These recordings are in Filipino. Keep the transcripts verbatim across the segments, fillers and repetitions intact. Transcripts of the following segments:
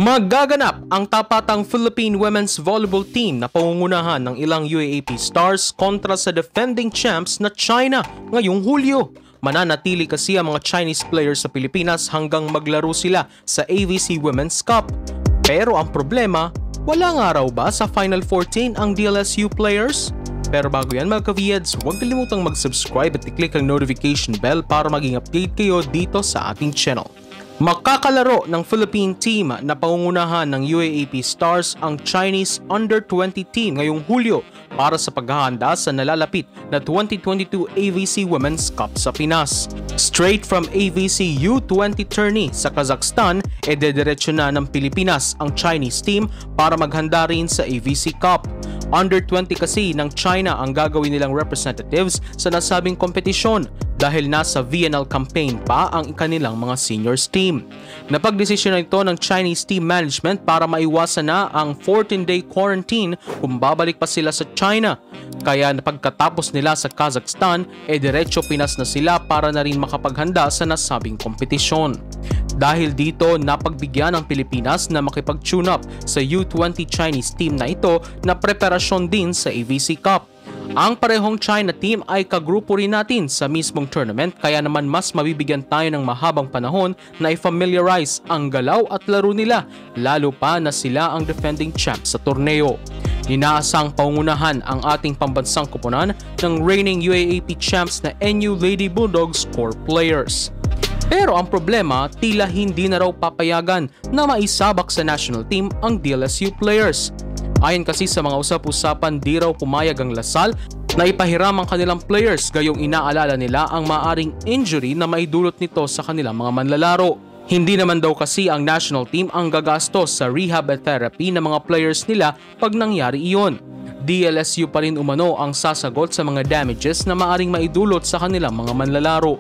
Magaganap ang tapatang Philippine Women's Volleyball Team na pangungunahan ng ilang U A A P stars kontra sa defending champs na China ngayong Hulyo. Mananatili kasi ang mga Chinese players sa Pilipinas hanggang maglaro sila sa A V C Women's Cup. Pero ang problema, wala nga raw ba sa Final fourteen ang D L S U players? Pero bago yan mga ka-Vheadz, huwag kalimutang mag-subscribe at i-click ang notification bell para maging update kayo dito sa ating channel. Makakalaro ng Philippine team na pangungunahan ng U A A P stars ang Chinese under twenty team ngayong Hulyo para sa paghahanda sa nalalapit na twenty twenty-two A V C Women's Cup sa Pinas. Straight from A V C U twenty tourney sa Kazakhstan, e dediretso na ng Pilipinas ang Chinese team para maghanda rin sa A V C Cup. Under twenty kasi ng China ang gagawin nilang representatives sa nasabing kompetisyon dahil nasa V N L campaign pa ang kanilang mga seniors team. Napagdesisyon na ito ng Chinese team management para maiwasan na ang fourteen day quarantine kung babalik pa sila sa China. Kaya pagkatapos nila sa Kazakhstan, e diretso Pinas na sila para na rin makapaghanda sa nasabing kompetisyon. Dahil dito, napagbigyan ng Pilipinas na makipag-tune up sa U twenty Chinese team na ito na preparasyon din sa A V C Cup. Ang parehong China team ay kagrupo rin natin sa mismong tournament kaya naman mas mabibigyan tayo ng mahabang panahon na i-familiarize ang galaw at laro nila, lalo pa na sila ang defending champs sa torneo. Inaasang pangunahan ang ating pambansang koponan ng reigning U A A P champs na N U Lady Bulldogs core players. Pero ang problema, tila hindi na raw papayagan na maisabak sa national team ang D L S U players. Ayon kasi sa mga usap-usapan, di raw pumayag ang Lasal na ipahiram ang kanilang players gayong inaalala nila ang maaring injury na maidulot nito sa kanilang mga manlalaro. Hindi naman daw kasi ang national team ang gagastos sa rehab at therapy ng mga players nila pag nangyari iyon. D L S U pa rin umano ang sasagot sa mga damages na maaring maidulot sa kanilang mga manlalaro.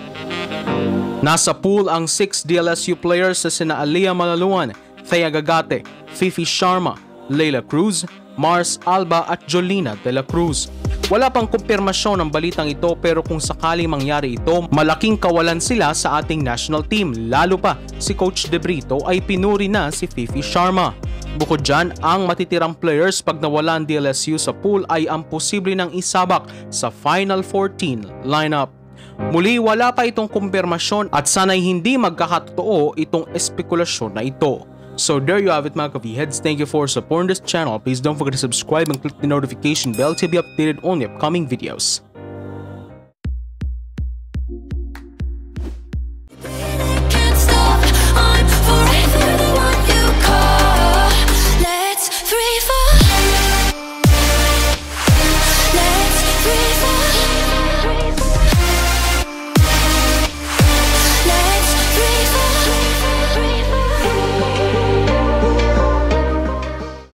Nasa pool ang six D L S U players na sina Aliyah Malaluan, Thea Gagate, Fifi Sharma, Leila Cruz, Mars Alba at Jolina de la Cruz. Wala pang kumpirmasyon ng balitang ito pero kung sakaling mangyari ito, malaking kawalan sila sa ating national team. Lalo pa si Coach De Brito ay pinuri na si Fifi Sharma. Bukod dyan, ang matitirang players pag nawala ang D L S U sa pool ay ang posible ng isabak sa Final fourteen lineup. Muli, wala pa itong kumpirmasyon at sana'y hindi magkakatotoo itong espekulasyon na ito. So there you have it mga ka-Vheadz. Thank you for supporting this channel. Please don't forget to subscribe and click the notification bell to be updated on the upcoming videos.